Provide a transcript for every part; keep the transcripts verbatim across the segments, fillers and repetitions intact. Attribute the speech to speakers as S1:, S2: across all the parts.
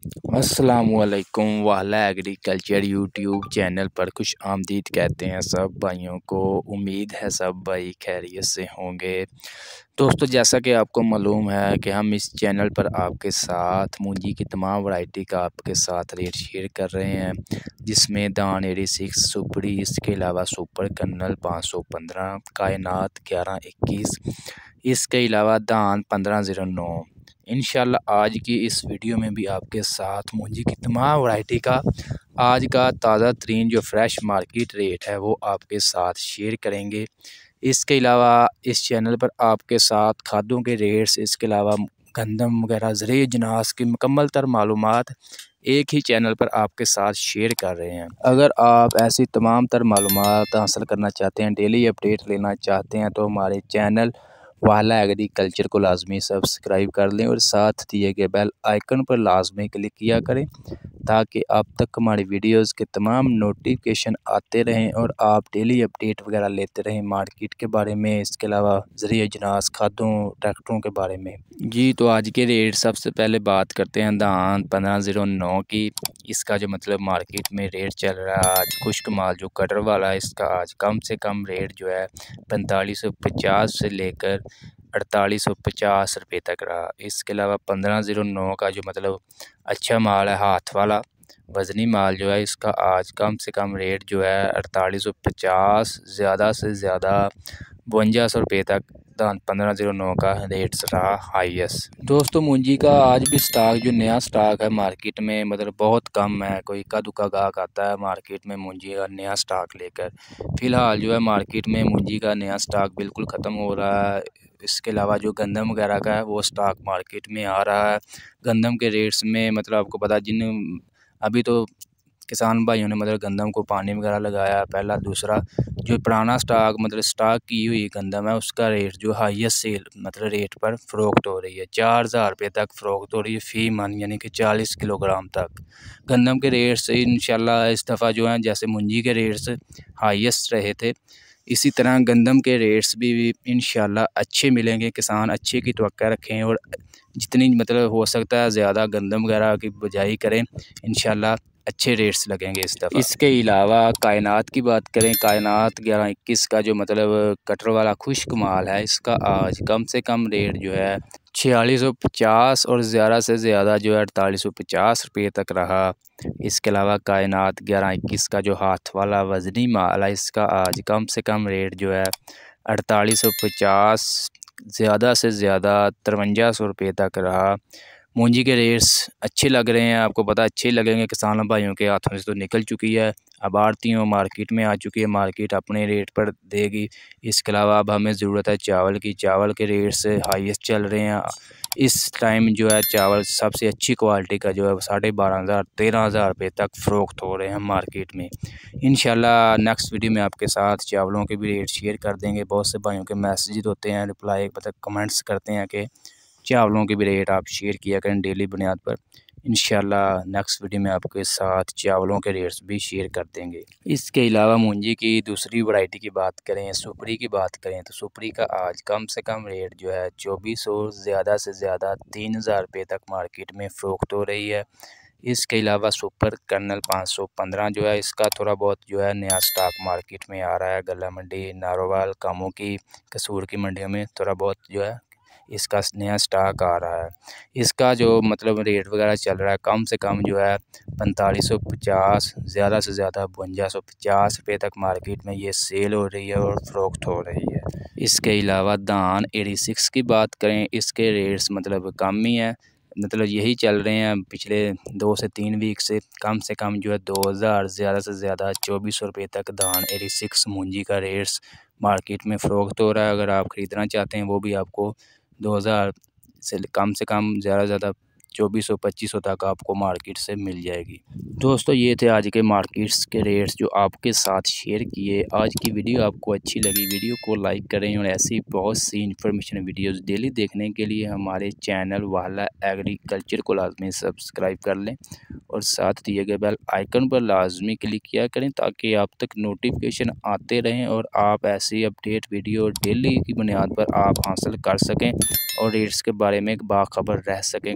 S1: अस्सलामुअलैकुम वाला agriculture YouTube channel पर खुश आमदीद कहते हैं सब भाइयों को। उम्मीद है सब भाई खैरियत से होंगे। दोस्तों, जैसा कि आपको मालूम है कि हम इस चैनल पर आपके साथ मूंजी की तमाम वैरायटी का आपके साथ रेट शेयर कर रहे हैं, जिसमें दान एटी सिक्स सुपरी, इसके अलावा सुपर कर्नल पाँच सौ पंद्रह, कायनात ग्यारह इक्कीस, इसके अलावा दान पंद्रह ज़ीरो नौ। इंशाल्लाह आज की इस वीडियो में भी आपके साथ मूंजी की तमाम वैरायटी का आज का ताज़ा तरीन जो फ्रेश मार्केट रेट है वो आपके साथ शेयर करेंगे। इसके अलावा इस चैनल पर आपके साथ खादों के रेट्स, इसके अलावा गंदम वगैरह ज़रिए जनास की मुकम्मल तर मालूमात एक ही चैनल पर आपके साथ शेयर कर रहे हैं। अगर आप ऐसी तमाम तर मालूमात हासिल करना चाहते हैं, डेली अपडेट लेना चाहते हैं, तो हमारे चैनल वाला एग्रीकल्चर को लाजमी सब्सक्राइब कर लें और साथ दिए गए बेल आइकन पर लाजमी क्लिक किया करें ताकि आप तक हमारी वीडियोस के तमाम नोटिफिकेशन आते रहें और आप डेली अपडेट वगैरह लेते रहें मार्केट के बारे में, इसके अलावा ज़रिए जनास खादों ट्रैक्टरों के बारे में। जी, तो आज के रेट सबसे पहले बात करते हैं धान पंद्रह ज़ीरो नौ की। इसका जो मतलब मार्केट में रेट चल रहा है आज खुश्क माल जो कटर वाला है, इसका आज कम से कम रेट जो है पैंतालीस सौ पचास से लेकर अड़तालीस सौ पचास रुपये तक रहा। इसके अलावा पंद्रह ज़ीरो नौ का जो मतलब अच्छा माल है, हाथ वाला वज़नी माल जो है, इसका आज कम से कम रेट जो है अड़तालीस सौ पचास, ज़्यादा से ज़्यादा बवंजा सौ रुपये तक दान पंद्रह ज़ीरो नौ का रेट रहा हाईएस्ट। दोस्तों, मूंजी का आज भी स्टॉक जो नया स्टॉक है मार्केट में मतलब बहुत कम है। कोई इक्का दुक्का गाहक आता है मार्केट में मूंजी का नया स्टॉक लेकर। फ़िलहाल जो है मार्केट में मूंजी का नया स्टॉक बिल्कुल ख़त्म हो रहा है। इसके अलावा जो गंदम वगैरह का है वो स्टॉक मार्केट में आ रहा है। गंदम के रेट्स में मतलब आपको पता, जिन अभी तो किसान भाइयों ने मतलब गंदम को पानी वगैरह लगाया पहला। दूसरा जो पुराना स्टॉक मतलब स्टॉक की हुई गंदम है, उसका रेट जो हाईएस्ट सेल मतलब रेट पर फ़रोख्त हो रही है, चार हज़ार रुपये तक फ़रोख्त हो रही है फ़ी मन, यानी कि चालीस किलोग्राम तक। गंदम के रेट्स इंशाल्लाह इस दफ़ा जो है जैसे मूंजी के रेट्स हाईएस्ट रहे थे, इसी तरह गंदम के रेट्स भी इंशाल्लाह अच्छे मिलेंगे। किसान अच्छे की तवक्को रखें और जितनी मतलब हो सकता है ज़्यादा गंदम वगैरह की बुझाई करें, इंशाल्लाह अच्छे रेट्स लगेंगे इस दफ़ा। इसके अलावा कायनात की बात करें, कायनात ग्यारह इक्कीस का जो मतलब कटर वाला खुश्क माल है, इसका आज कम से कम रेट जो है छियालीस सौ पचास और ज़्यादा से ज़्यादा जो है अड़तालीस सौ पचास रुपये तक रहा। इसके अलावा कायनात ग्यारह इक्कीस का जो हाथ वाला वज़नी माल है, इसका आज कम से कम रेट जो है अड़तालीस सौ पचास, ज़्यादा से ज़्यादा तिरवंजा सौ रुपये तक रहा। मूंजी के रेट्स अच्छे लग रहे हैं, आपको पता अच्छे ही लगेंगे। किसान भाइयों के हाथों से तो निकल चुकी है, अब आड़तियों मार्केट में आ चुकी है, मार्केट अपने रेट पर देगी। इसके अलावा अब हमें ज़रूरत है चावल की। चावल के रेट्स हाईएस्ट चल रहे हैं इस टाइम। जो है चावल सबसे अच्छी क्वालिटी का जो है साढ़े बारह हज़ार तेरह हज़ार रुपये तक फ़रोख्त हो रहे हैं मार्केट में। इंशाल्लाह नेक्स्ट वीडियो में आपके साथ चावलों के भी रेट शेयर कर देंगे। बहुत से भाइयों के मैसेज होते हैं, रिप्लाई मतलब कमेंट्स करते हैं कि चावलों के भी रेट आप शेयर किया करें डेली बुनियाद पर। इंशाल्लाह नेक्स्ट वीडियो में आपके साथ चावलों के रेट्स भी शेयर कर देंगे। इसके अलावा मूंजी की दूसरी वैरायटी की बात करें, सुपरी की बात करें, तो सुपरी का आज कम से कम रेट जो है चौबीस सौ, ज़्यादा से ज़्यादा तीन हज़ार रुपये तक मार्केट में फ़रोख्त हो रही है। इसके अलावा सुपर कर्नल पाँच सौ पंद्रह जो है, इसका थोड़ा बहुत जो है नया स्टॉक मार्केट में आ रहा है। गला मंडी, नारोवाल, कामों की, कसूर की मंडियों में थोड़ा बहुत जो है इसका नया स्टॉक आ रहा है। इसका जो मतलब रेट वगैरह चल रहा है कम से कम जो है पैंतालीस सौ पचास, ज़्यादा से ज़्यादा बवंजा सौ पचास रुपये तक मार्केट में ये सेल हो रही है और फ़रोख्त हो रही है। इसके अलावा दान एटी सिक्स की बात करें, इसके रेट्स मतलब कम ही है, मतलब यही चल रहे हैं पिछले दो से तीन वीक से। कम से कम जो है दो हज़ार, ज़्यादा से ज़्यादा चौबीस सौ रुपये तक दान एटी सिक्स मूंजी का रेट्स मार्केट में फ़रोख्त हो रहा है। अगर आप ख़रीदना चाहते हैं वो भी आपको दो हज़ार से कम से कम ज़्यादा से ज़्यादा चौबीस सौ पच्चीस सौ तक आपको मार्केट से मिल जाएगी। दोस्तों, ये थे आज के मार्केट्स के रेट्स जो आपके साथ शेयर किए। आज की वीडियो आपको अच्छी लगी, वीडियो को लाइक करें और ऐसी बहुत सी इंफॉर्मेशन वीडियोस डेली देखने के लिए हमारे चैनल वाला एग्रीकल्चर को लाजमी सब्सक्राइब कर लें और साथ दिए गए बेल आइकन पर लाजमी क्लिक किया करें ताकि आप तक नोटिफिकेशन आते रहें और आप ऐसी अपडेट वीडियो डेली की बुनियाद पर आप हासिल कर सकें और रेट्स के बारे में बाखबर रह सकें कि मार्केट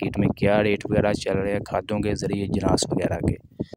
S1: मार्केट में क्या रेट वगैरह चल रहे हैं खादों के ज़रिए जिनास वगैरह के।